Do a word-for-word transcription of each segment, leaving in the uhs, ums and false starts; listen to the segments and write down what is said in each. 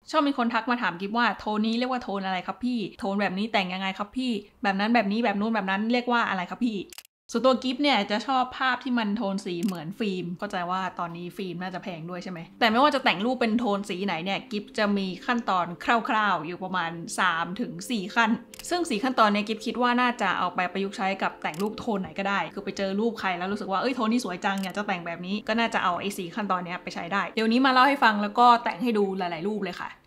ชอบมีคนทักมาถามกิฟว่าโทนนี้เรียกว่าโทนอะไรครับพี่โทนแบบนี้แต่งยังไงครับพี่แบบนั้นแบบนี้แบบนู้นแบบนั้นเรียกว่าอะไรครับพี่ส่วนตัวกิฟเนี่ยจะชอบภาพที่มันโทนสีเหมือนฟิล์มเข้าใจว่าตอนนี้ฟิล์มน่าจะแพงด้วยใช่ไหมแต่ไม่ว่าจะแต่งรูปเป็นโทนสีไหนเนี่ยกิฟจะมีขั้นตอนคร่าวๆอยู่ประมาณ สามถึงสี่ ขั้นซึ่งสี่ขั้นตอนนี้กิฟคิดว่าน่าจะเอาไปประยุกต์ใช้กับแต่งรูปโทนไหนก็ได้คือไปเจอรูปใครแล้วรู้สึกว่าเอ้ยโทนนี้สวยจังอยากจะแต่งแบบนี้ก็น่าจะเอาไอ้สี่ขั้นตอนนี้ไปใช้ได้เดี๋ยวนี้มาเล่าให้ฟังแล้วก็แต่งให้ดูหลายๆรูปเลยค่ะ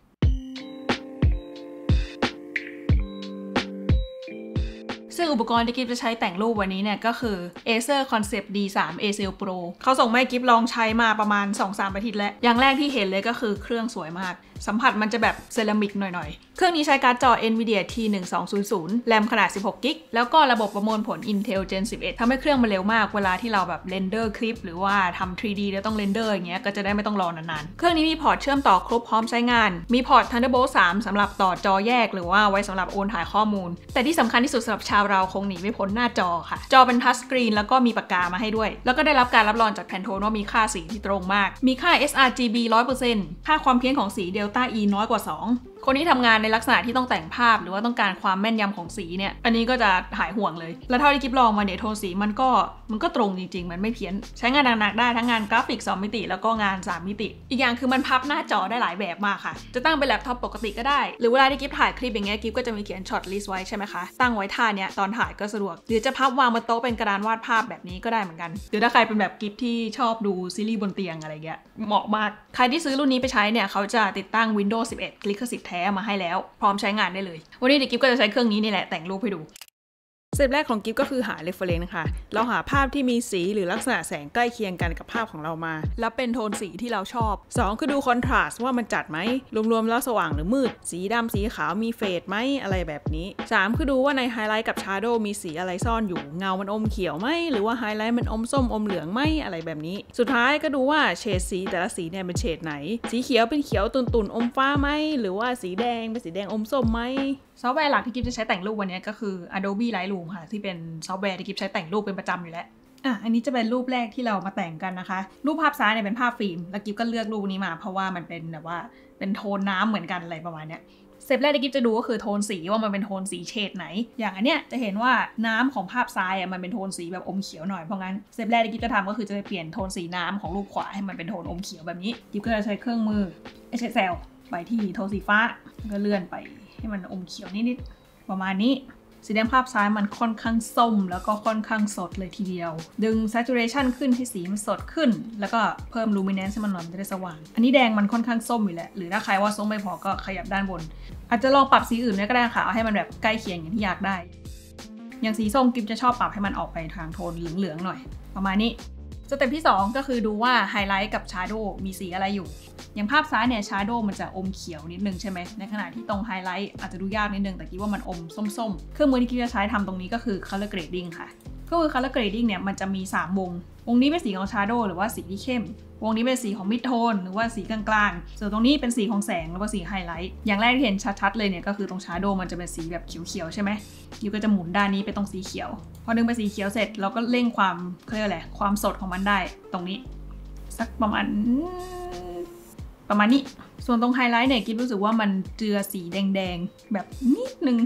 ซึ่งอุปกรณ์ที่กิฟจะใช้แต่งรูปวันนี้เนี่ยก็คือ Acer Concept ดี ทรี A-Cell Pro เขาส่งมาให้กิฟลองใช้มาประมาณ สองถึงสาม อาทิตย์แล้วอย่างแรกที่เห็นเลยก็คือเครื่องสวยมากสัมผัสมันจะแบบเซรามิกหน่อยๆเครื่องนี้ใช้การ์ดจอ Nvidia ที หนึ่งสองศูนย์ศูนย์ แรมขนาด สิบหก กิกแล้วก็ระบบประมวลผล Intel Gen สิบเอ็ด ทำให้เครื่องมันเร็วมากเวลาที่เราแบบเรนเดอร์คลิปหรือว่าทำ ทรี ดี แล้วต้องเรนเดอร์อย่างเงี้ยก็จะได้ไม่ต้องรอนานๆเครื่องนี้มีพอร์ตเชื่อมต่อครบพร้อมใช้งานมีพอร์ต Thunderbolt สาม สำหรับต่อจอแยกหรือว่าไว้สำหรับโอนถ่ายข้อมูลแต่ที่สำคัญที่สุดสำหรับชาวเราคงหนีไม่พ้นหน้าจอค่ะจอเป็นทัชสกรีนแล้วก็มีปากกามาให้ด้วยแล้วก็ได้รับการรับรองจาก Pantone ว่ามีค่าสีที่ตรงมากมีค่า เอส อาร์ จี บี หนึ่งร้อยเปอร์เซ็นต์ ค่าความเพี้ยนของสี Delta E น้อยกว่าสองคนที่ทำงานในลักษณะที่ต้องแต่งภาพหรือว่าต้องการความแม่นยำของสีเนี่ยอันนี้ก็จะหายห่วงเลยแล้วเท่าที่กิฟลองมาเนี่ยโทนสีมันก็มันก็ตรงจริงๆมันไม่เพี้ยนใช้งานหนักๆได้ทั้งงานกราฟิกสองมิติแล้วก็งานสามมิติอีกอย่างคือมันพับหน้าจอได้หลายแบบมากค่ะจะตั้งเป็นแล็ปท็อปปกติก็ได้หรือเวลาที่กิฟถ่ายคลิปอย่างเงี้ยกิฟก็จะมีเขียนช็อตลิสต์ไว้ใช่ไหมคะตั้งไว้ท่าเนี้ยตอนถ่ายก็สะดวกหรือจะพับวางบนโต๊ะเป็นกระดานวาดภาพแบบนี้ก็ได้เหมือนกันหรือถ้าใครเป็นแบบกิฟที่ชอบดูซีรีส์บนเตียงอะไรเงี้ยเหมาะมากใครที่ซื้อรุ่นนี้ไปใช้เนี่ยเขาจะติดตั้ง Windows สิบเอ็ด ลิขสิทธิ์แท้มาให้แล้วพร้อมใช้งานได้เลยวันนี้เดี๋ยวกิฟก็จะใช้เครื่องนี้นี่แหละแต่งรูปให้ดูสเต็ปแรกของกิฟก็คือหา reference ค่ะเราหาภาพที่มีสีหรือลักษณะแสงใกล้เคียงกันกับภาพของเรามาแล้วเป็นโทนสีที่เราชอบสองคือดูคอนทราสต์ว่ามันจัดไหมรวมๆแล้วสว่างหรือมืดสีดำสีขาวมีเฟดไหมอะไรแบบนี้สามคือดูว่าในไฮไลท์กับชาร์โดว์มีสีอะไรซ่อนอยู่เงามันอมเขียวไหมหรือว่าไฮไลท์มันอมส้มอมเหลืองไหมอะไรแบบนี้สุดท้ายก็ดูว่าเฉดสีแต่ละสีเนี่ยเป็นเฉดไหนสีเขียวเป็นเขียวตุ่นๆอมฟ้าไหมหรือว่าสีแดงเป็นสีแดงอมส้มไหมซอฟต์แวร์หลักที่กิฟจะใช้แต่งรูปวันนี้ก็คือ Adobe Lightroom ค่ะที่เป็นซอฟต์แวร์ที่กิฟใช้แต่งรูปเป็นประจำอยู่แล้วอ่ะอันนี้จะเป็นรูปแรกที่เรามาแต่งกันนะคะรูปภาพซ้ายเนี่ยเป็นภาพฟิล์มแล้วกิฟก็เลือกรูปนี้มาเพราะว่ามันเป็นแบบว่าเป็นโทนน้ำเหมือนกันอะไรประมาณเนี้ยสเต็ปแรกที่กิฟจะดูก็คือโทนสีว่ามันเป็นโทนสีเฉดไหนอย่างอันเนี้ยจะเห็นว่าน้ำของภาพซ้ายอ่ะมันเป็นโทนสีแบบอมเขียวหน่อยเพราะงั้นสเต็ปแรกที่กิฟจะทำก็คือจะไปเปลี่ยนโทนสีน้ำของรูปขวาให้มันเป็นโทนอมเขียวแบบนี้กิฟก็จะใช้เครื่องมือ เอช เอส แอล ไปที่โทนสีฟ้าก็เลื่อนไปให้มันอมเขียวนิดๆประมาณนี้สีแดงภาพซ้ายมันค่อนข้างส้มแล้วก็ค่อนข้างสดเลยทีเดียวดึง saturation ขึ้นให้สีมันสดขึ้นแล้วก็เพิ่ม luminance ให้มันหน่อยมันจะได้สว่างอันนี้แดงมันค่อนข้างส้มอยู่แหละหรือถ้าใครว่าส้มไม่พอก็ขยับด้านบนอาจจะลองปรับสีอื่นได้ก็ได้ค่ะเอาให้มันแบบใกล้เคียงอย่างที่อยากได้อย่างสีส้มกิฟจะชอบปรับให้มันออกไปทางโทนเหลืองๆหน่อยประมาณนี้สเต็ปที่สองก็คือดูว่าไฮไลท์กับชาร์โดว์มีสีอะไรอยู่อย่างภาพซ้ายเนี่ยชาร์โดว์มันจะอมเขียวนิดนึงใช่ไหมในขณะที่ตรงไฮไลท์อาจจะดูยากนิดนึงแต่คิดว่ามันอมส้มๆเครื่องมือที่คิดจะใช้ทำตรงนี้ก็คือ color grading ค่ะก็คือ color grading เนี่ยมันจะมีสามวงวงนี้เป็นสีของชาร์โดว์หรือว่าสีที่เข้มวงนี้เป็นสีของมิดโทนหรือว่าสีกลางๆส่วนตรงนี้เป็นสีของแสงหรือว่าสีไฮไลท์อย่างแรกที่เห็นชัดๆเลยเนี่ยก็คือตรงชาร์โดว์มันจะเป็นสีแบบเขียวๆใช่ไหมยูก็จะหมุนด้านนี้ไปตรงสีเขียวพอดึงไปสีเขียวเสร็จเราก็เร่งความเขาเรียกอะไรความสดของมันได้ตรงนี้สักประมาณประมาณนี้ส่วนตรงไฮไลท์เนี่ยกิ๊บรู้สึกว่ามันเจือสีแดงๆแบบนิดนึง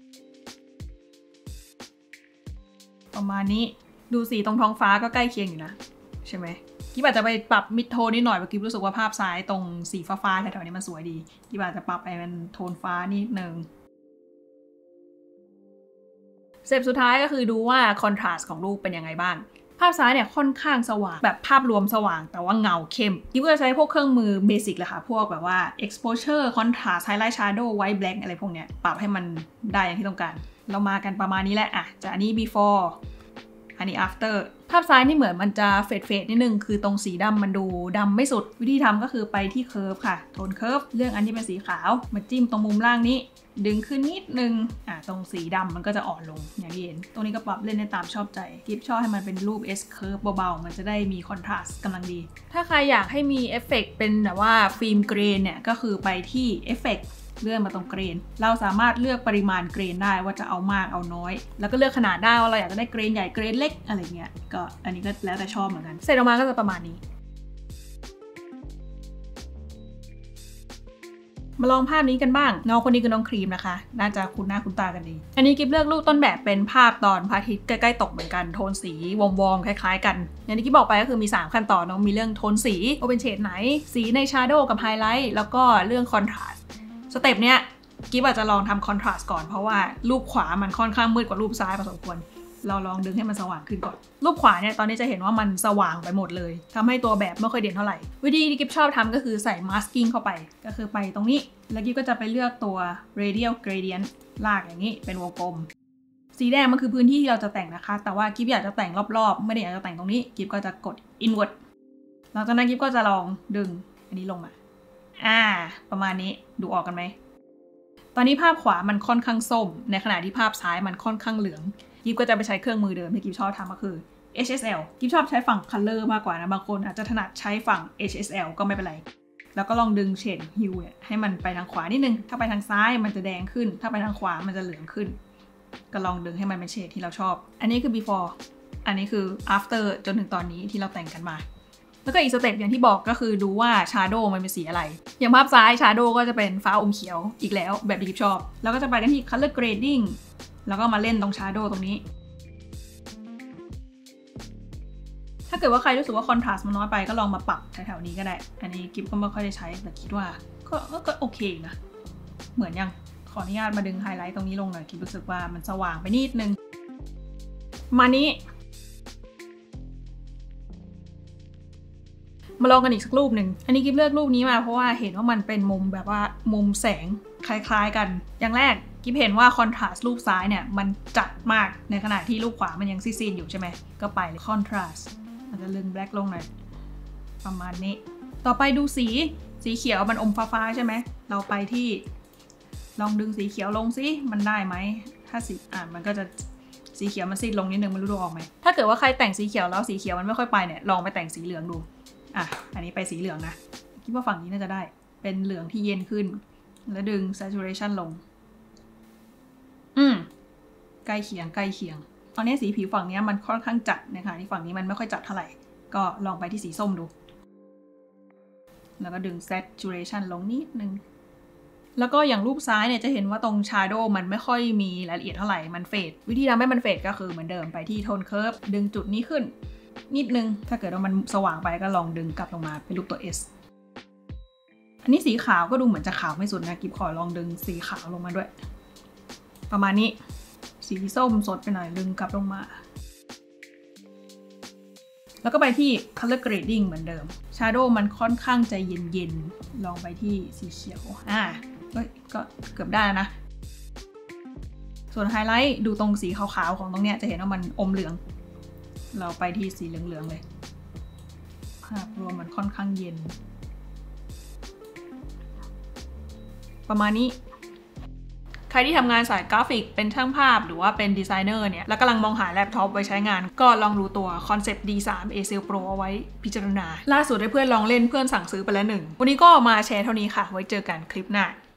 ประมาณนี้ดูสีตรงท้องฟ้าก็ใกล้เคียงอยู่นะใช่ไหมกิ๊บอาจจะไปปรับมิดโทนนิดหน่อยเพราะกิ๊บรู้สึกว่าภาพซ้ายตรงสีฟ้าๆแถวๆนี้มันสวยดีกิ๊บอาจจะปรับไปเป็นโทนฟ้านิดนึงสเต็ปสุดท้ายก็คือดูว่าคอนทราสต์ของรูปเป็นยังไงบ้างภาพซ้ายเนี่ยค่อนข้างสว่างแบบภาพรวมสว่างแต่ว่าเงาเข้มกิ๊บก็จะใช้พวกเครื่องมือเบสิกเลยค่ะพวกแบบว่า exposure contrast highlight shadow white black อะไรพวกเนี้ยปรับให้มันได้อย่างที่ต้องการเรามากันประมาณนี้แหละอ่ะจากอันนี้ before อันนี้ after ภาพซ้ายนี่เหมือนมันจะเฟดเฟดนิดนึงคือตรงสีดำมันดูดำไม่สุดวิธีทำก็คือไปที่เคิร์ฟค่ะโทนเคิร์ฟเลือกอันที่เป็นสีขาวมาจิ้มตรงมุมล่างนี้ดึงขึ้นนิดนึงอ่ะตรงสีดำมันก็จะอ่อนลงอย่างที่เห็นตรงนี้ก็ปรับเล่นได้ตามชอบใจกิฟชอบให้มันเป็นรูป S curve เบาๆมันจะได้มีคอนทราสต์กำลังดีถ้าใครอยากให้มีเอฟเฟกต์เป็นแบบว่าฟิล์มเกรนเนี่ยก็คือไปที่เอฟเฟกต์เลื่อนมาตรงเกรนเราสามารถเลือกปริมาณเกรนได้ว่าจะเอามากเอาน้อยแล้วก็เลือกขนาดได้ว่าเราอยากจะได้เกรนใหญ่เกรนเล็กอะไรเงี้ยก็อันนี้ก็แล้วแต่ชอบเหมือนกันเสร็จออกมาก็จะประมาณนี้มาลองภาพนี้กันบ้างน้องคนนี้คือน้องครีมนะคะน่าจะคุ้นหน้าคุ้นตากันดีอันนี้กิฟเลือกรูปต้นแบบเป็นภาพตอนพระอาทิตย์ใกล้ๆตกเหมือนกันโทนสีวอมๆคล้ายๆกันอย่างที่กิฟบอกไปก็คือมีสามขั้นตอนเนาะมีเรื่องโทนสีว่าเป็นเฉดไหนสีในชาโดว์กับไฮไลท์แล้วก็เรื่องคอนทราสต์สเต็ปเนี้ยกิฟอาจจะลองทำคอนทราสต์ก่อนเพราะว่ารูปขวามันค่อนข้างมืดกว่ารูปซ้ายพอสมควรเราลองดึงให้มันสว่างขึ้นก่อนรูปขวาเนี่ยตอนนี้จะเห็นว่ามันสว่างไปหมดเลยทำให้ตัวแบบไม่ค่อยเด่นเท่าไหร่วิธีที่กิฟชอบทำก็คือใส่ masking เข้าไปก็คือไปตรงนี้แล้วกิฟก็จะไปเลือกตัว radial gradient ลากอย่างนี้เป็นวงกลมสีแดงมันคือพื้นที่ที่เราจะแต่งนะคะแต่ว่ากิฟอยากจะแต่งรอบๆไม่ได้อยากจะแต่งตรงนี้กิฟก็จะกด inward หลังจากนั้นกิฟก็จะลองดึงอันนี้ลงมาอ่าประมาณนี้ดูออกกันไหมตอนนี้ภาพขวามันค่อนข้างส้มในขณะที่ภาพซ้ายมันค่อนข้างเหลืองกิฟก็จะไปใช้เครื่องมือเดิมที่กิฟชอบทำก็คือ เอช เอส แอล กิฟชอบใช้ฝั่ง color มากกว่านะบางคนอาจจะถนัดใช้ฝั่ง เอช เอส แอล ก็ไม่เป็นไรแล้วก็ลองดึงเฉดฮิวเนี่ยให้มันไปทางขวานิดนึงถ้าไปทางซ้ายมันจะแดงขึ้นถ้าไปทางขวามันจะเหลืองขึ้นก็ลองดึงให้มันเป็นเฉดที่เราชอบอันนี้คือ before อันนี้คือ after จนถึงตอนนี้ที่เราแต่งกันมาแล้วก็อีกสเต็ปอย่างที่บอกก็คือดูว่า shadow มันเป็นสีอะไรอย่างภาพซ้าย shadow ก็จะเป็นฟ้าอมเขียวอีกแล้วแบบที่กิฟชอบแล้วก็จะไปกันที่ color grading แล้วก็มาเล่นตรง shadow ตรงนี้ถ้าเกิดว่าใครรู้สึกว่าคอนทราสต์มันน้อยไปก็ลองมาปรับแถวๆนี้ก็ได้อันนี้กิฟก็ไม่ค่อยได้ใช้แต่คิดว่าก็ก็โอเคนะเหมือนยังขออนุญาตมาดึงไฮไลท์ตรงนี้ลงหน่อยกิฟรู้สึกว่ามันสว่างไปนิดนึงมานี้มาลองกันอีกสักรูปหนึ่งอันนี้กิฟเลือกรูปนี้มาเพราะว่าเห็นว่ามันเป็นมุมแบบว่ามุมแสงคล้ายๆกันอย่างแรกกิฟเห็นว่าคอนทราสต์รูปซ้ายเนี่ยมันจัดมากในขณะที่รูปขวามันยังซีดๆอยู่ใช่ไหมก็ไปเลยคอนทราสต์อาจจะลึงแบล็คลงหน่อยประมาณนี้ต่อไปดูสีสีเขียวมันอมฟ้าๆใช่ไหมเราไปที่ลองดึงสีเขียวลงสิมันได้ไหมถ้าสีอ่านมันก็จะสีเขียวมันซีดลงนิดนึงมันรู้ดูออกไหมถ้าเกิดว่าใครแต่งสีเขียวแล้วสีเขียวมันไม่ค่อยไปเนี่ยลองไปแต่งสีเหลืองดูอ่ะอันนี้ไปสีเหลืองนะคิดว่าฝั่งนี้น่าจะได้เป็นเหลืองที่เย็นขึ้นแล้วดึง saturation ลงอืมใกล้เคียงใกล้เคียงตอนนี้สีผิวฝั่งนี้มันค่อนข้างจัดนะคะที่ฝั่งนี้มันไม่ค่อยจัดเท่าไหร่ก็ลองไปที่สีส้มดูแล้วก็ดึง saturation ลงนิดนึงแล้วก็อย่างรูปซ้ายเนี่ยจะเห็นว่าตรง shadow มันไม่ค่อยมีรายละเอียดเท่าไหร่มันเฟดวิธีทำให้มันเฟดก็คือเหมือนเดิมไปที่โทน curve ดึงจุดนี้ขึ้นนิดนึงถ้าเกิดว่ามันสว่างไปก็ลองดึงกลับลงมาเป็นรูปตัว S อันนี้สีขาวก็ดูเหมือนจะขาวไม่สุดนะกิฟขอลองดึงสีขาวลงมาด้วยประมาณนี้สีส้มสดไปหน่อยดึงกลับลงมาแล้วก็ไปที่ color grading เหมือนเดิม shadow มันค่อนข้างใจเย็นๆลองไปที่สีเขียวอ่าก็ก็เกือบได้นะส่วนไฮไลท์ดูตรงสีขาวๆของตรงเนี้ยจะเห็นว่ามันอมเหลืองเราไปที่สีเหลืองๆเลยภาพรวมมันค่อนข้างเย็นประมาณนี้ใครที่ทำงานสายกราฟิกเป็นช่างภาพหรือว่าเป็นดีไซเนอร์เนี่ยแล้วกำลังมองหาแล็ปท็อปไว้ใช้งานก็ลองดูตัว Concept ดี ทรี Acer Pro เอาไว้พิจารณาล่าสุดให้เพื่อนลองเล่นเพื่อนสั่งซื้อไปแล้วหนึ่งวันนี้ก็มาแชร์เท่านี้ค่ะไว้เจอกันคลิปหน้า